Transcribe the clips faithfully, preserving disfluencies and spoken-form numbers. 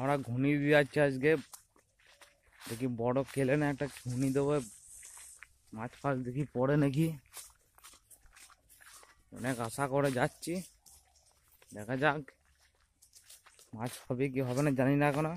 আমরা ঘুনি দিয়ে যাচ্ছি আজকে, দেখি বড় কেলে না একটা ঘুনি দেবো, মাছ ফাছ দেখি পড়ে নাকি। অনেক আশা করে যাচ্ছি, দেখা যাক মাছ হবে কি হবে না জানি না এখনো।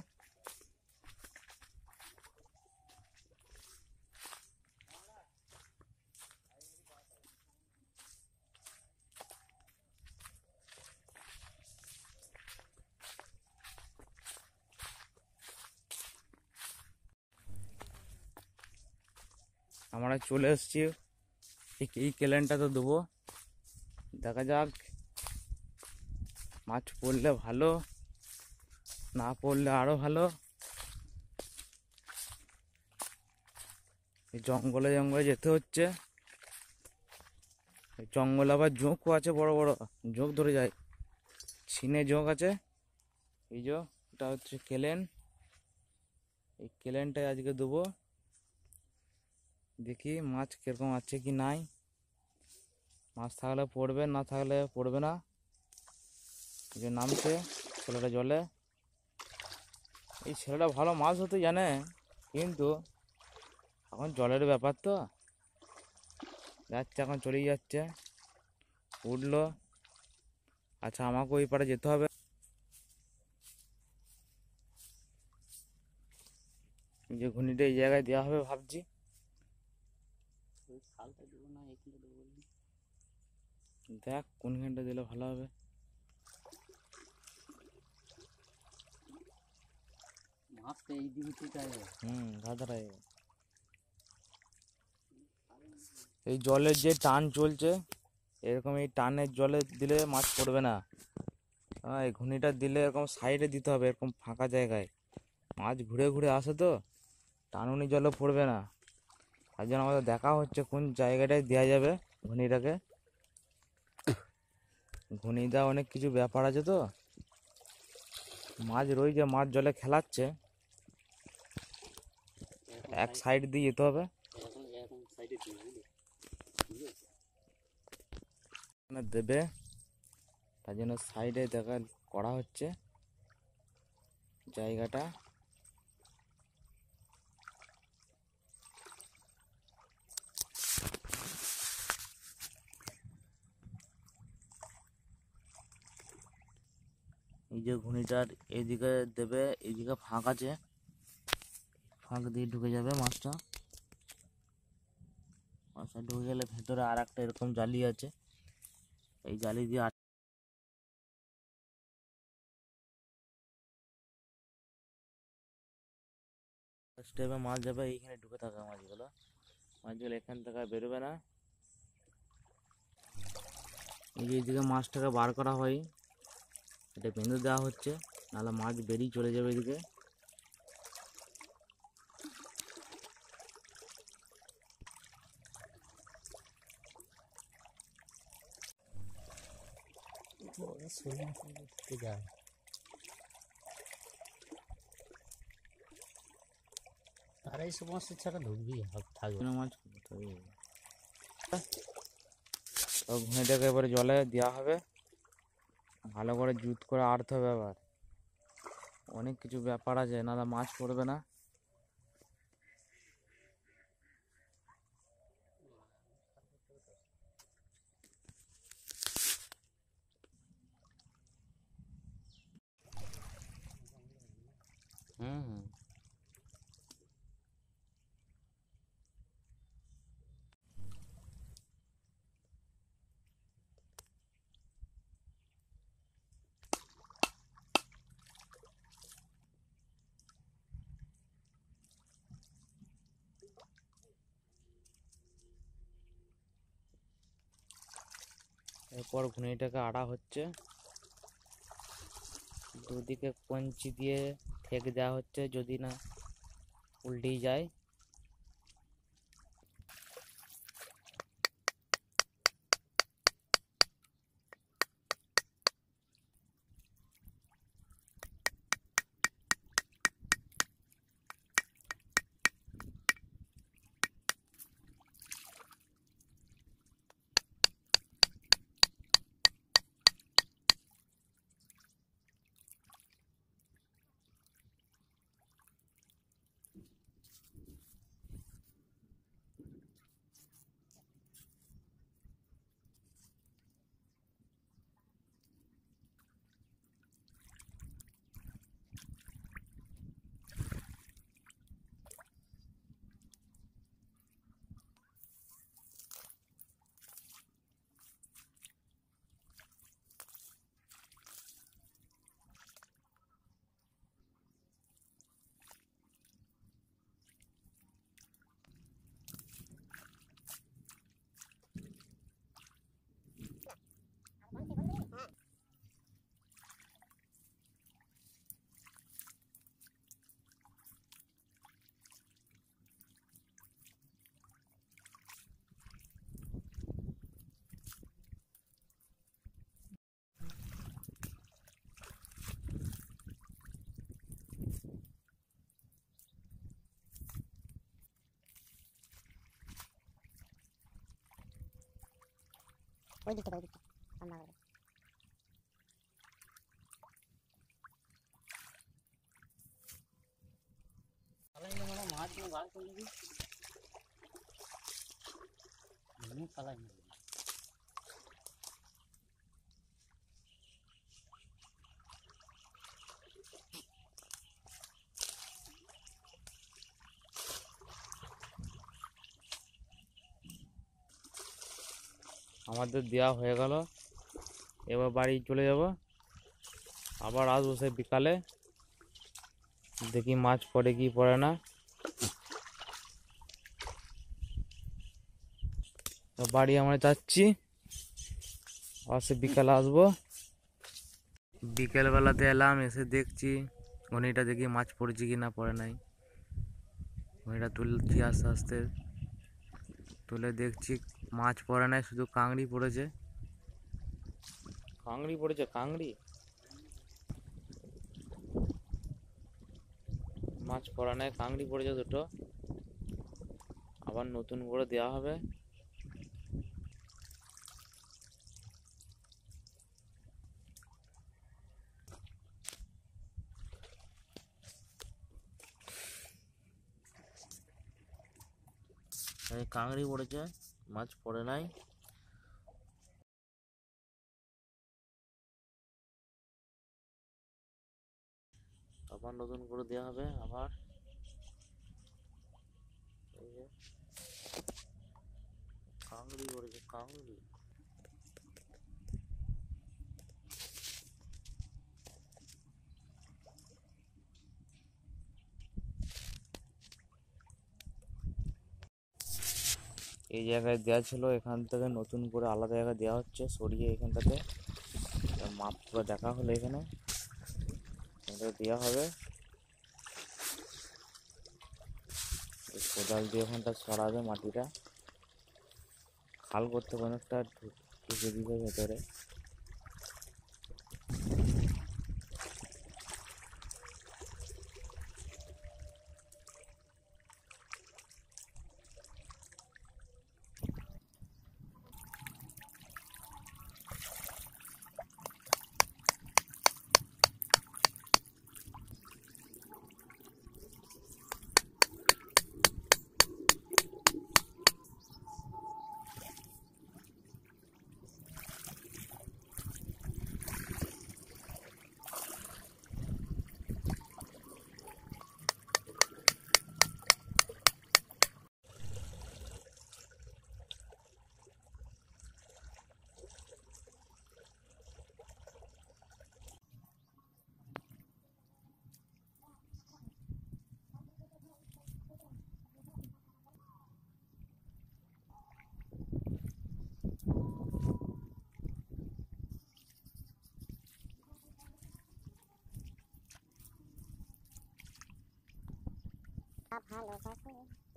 আমরা চলে এসছি, এই কেলেনটা তো দেবো, দেখা যাক মাছ পড়লে ভালো, না পড়লে আরো ভালো। এই জঙ্গলে জঙ্গলে যেতে হচ্ছে, জঙ্গল আবার ঝোঁকও আছে, বড় বড় ঝোঁক ধরে যায়, ছিনে ঝোঁক আছে। এই যে এটা হচ্ছে কেলেন, এই কেলেনটাই আজকে দেবো, দেখি মাছ কিরকম আছে কি নাই। মাছ থাকলে পড়বে, না থাকলে পড়বে না। এই যে নামছে ছেলেটা জলে, এই ছেলেটা ভালো মাছ ধরতে জানে, কিন্তু এখন জলের ব্যাপার তো, যাচ্ছে এখন চলেই যাচ্ছে, উঠলো। আচ্ছা আমাকে ওই পারে যেতে হবে, যে ঘুনিটা এই জায়গায় দেওয়া হবে ভাবছি। দেখ কোনখানটা দিলে ভালো হবে। হুম ধাঁধারায় এই জলের যে টান চলছে, এরকম এই টানের জলে দিলে মাছ পড়বে না। হ্যাঁ, এই ঘুনিটা দিলে এরকম সাইডে দিতে হবে, এরকম ফাঁকা জায়গায়। মাছ ঘুরে ঘুরে আসে তো, টানুনি জলে পড়বে না। তার জন্য আমাদের দেখা হচ্ছে কোন জায়গাটায় দেওয়া যাবে ঘুনিটাকে। ঘুনি দেওয়া অনেক কিছু ব্যাপার আছে তো, মাছ রয়েছে, মাছ জলে খেলাচ্ছে, এক সাইড দিয়ে যেতে হবে। দেবে, তার জন্য সাইডে দেখা করা হচ্ছে জায়গাটা। এই যে ঘুনিটার এইদিকে দেবে, এইদিকে ফাঁক আছে, ফাঁক দিয়ে ঢুকে যাবে মাছটা। মাছটা ঢুকে গেলে ভেতরে আর একটা এরকম জালি আছে, এই জালি দিয়ে স্টেপে মাছ যাবে, এইখানে ঢুকে থাকে মাছগুলো। মাছগুলো এখান থেকে আর বেরোবে না। এই যে এইদিকে মাছটাকে বার করা হয়, এটা বেঁধে দেওয়া হচ্ছে, নাহলে মাছ বেরিয়ে চলে যাবে এদিকে। আর এই সমস্যা ছাড়া ঢুকবি থাকবে না মাছ ঘুনেটাকে এবারে জলে দেওয়া হবে, ভালো করে জুত করে আড়তে হবে। আবার অনেক কিছু ব্যাপার আছে, নাহলে মাছ পড়বে না। হুম হুম এরপর ঘুনিটাকে আড়া হচ্ছে, দুদিকে কঞ্চি দিয়ে ঠেক দেওয়া হচ্ছে, যদি না উল্টেই যায়। ওই দিকটা ওই দিকটা আমরা পালাই না মানে মাছ নিয়ে বার করে দিবি এমনি পালাই না আমাদের দেওয়া হয়ে গেল, এবার বাড়ি চলে যাব। আবার আসবো সে বিকালে, দেখি মাছ পড়ে কি পড়ে না। তো বাড়ি আমরা যাচ্ছি, আর সে বিকালে আসবো। বিকেলবেলাতে এলাম, এসে দেখছি ঘনিটা দেখি মাছ পড়েছে কি না পড়ে নাই। ঘনিটা তুলছি আস্তে আস্তে, তুলে দেখছি মাছ পড়ে নাই, শুধু কাংড়ি পড়েছে। কাংড়ি পড়েছে কাংড়ি, মাছ পড়ে নাই, কাংড়ি পড়েছে দুটো। আবার নতুন করে দেওয়া হবে। কাংড়ি পড়েছে, মাছ পড়ে নাই। আবার নতুন করে দেওয়া হবে। আবার এই যে কাংড়ি পড়েছে কাংড়ি। এই জায়গায় দেওয়া ছিল, এখান থেকে নতুন করে আলাদা জায়গায় দেওয়া হচ্ছে, সরিয়ে এখানটাতে মাপ পুরো দেখা হলো। এখানে এটা দেওয়া হবে, কোদাল দিয়ে ওখানটা সরাবে মাটিটা, খাল করতে অনেকটা ঢুকে দিবে ভেতরে। ভালোবাসে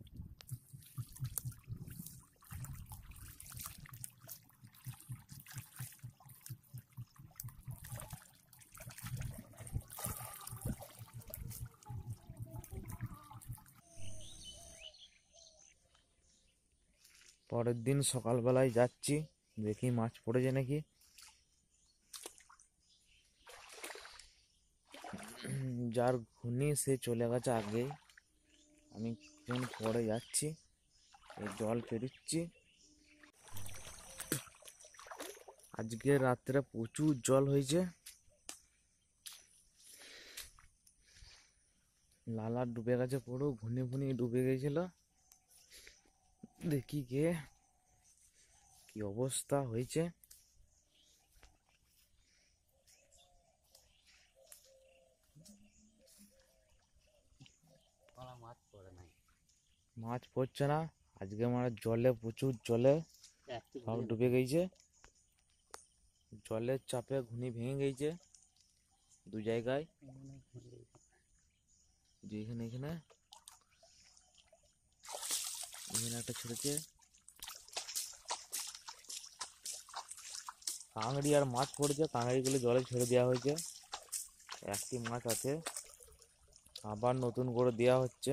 পরের দিন সকালবেলায় যাচ্ছি, দেখি মাছ পড়েছে নাকি। যার ঘুনি সে চলে গেছে আগেই, আমি কিছুক্ষণ পরে যাচ্ছি, এই জল পেরোচ্ছি। আজকে রাত্রে প্রচুর জল হয়েছে, লালা ডুবে গেছে পুরো, ঘুনি ঘুনি ডুবে গেছিল। দেখি কে কি অবস্থা হয়েছে। মাছ পড়ে নাই, মাছ পড়ছে না আজকে, মানে জলে প্রচুর জলে সব ডুবে গেছে। জলের চাপে ঘুনি ভেঙে গেছে দু জায়গায়, যেখানে এখানে এখানে একটা ছেড়েছে। কাঁকড়ি আর মাছ পড়েছে, কাঁকড়িগুলো জলে ছেড়ে দেওয়া হয়েছে, একটি মাছ আছে, আবার নতুন করে দেওয়া হচ্ছে।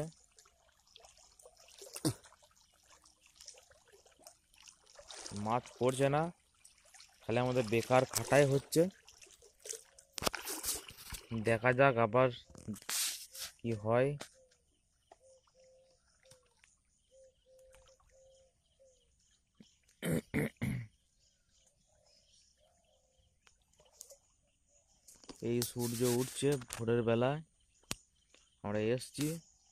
মাছ পড়ছে না, খালি আমাদের বেকার খাটাই হচ্ছে। দেখা যাক আবার কি হয়। এই সূর্য উঠছে ভোরের বেলায়, আমরা এসছি।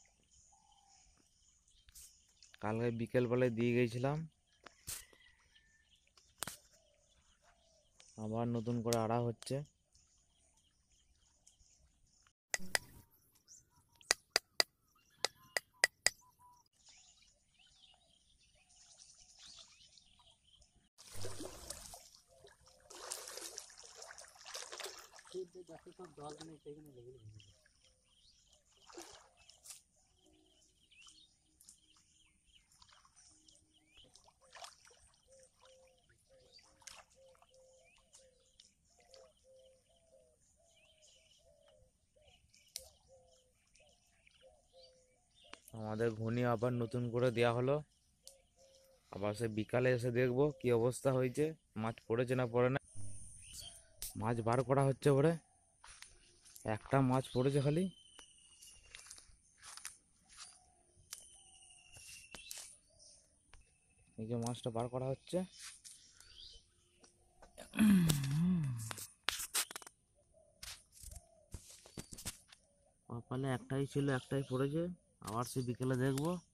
কালকে বিকেল বেলায় দিয়ে গেছিলাম, আবার নতুন করে আড়া হচ্ছে। যাতে সব জল নেই সেখানে লেগে ভেঙে যায়। আমাদের ঘুনি আবার নতুন করে দেয়া হলো। আবার সে বিকালে এসে দেখবো কি অবস্থা হয়েছে, মাছ পড়েছে না পড়ে না। মাছ বার করা হচ্ছে পরে, একটা মাছ পড়েছে খালি। এই যে মাছটা বার করা হচ্ছে। সকালে একটাই ছিল, একটাই পড়েছে। আবার সে বিকেলে দেখবো।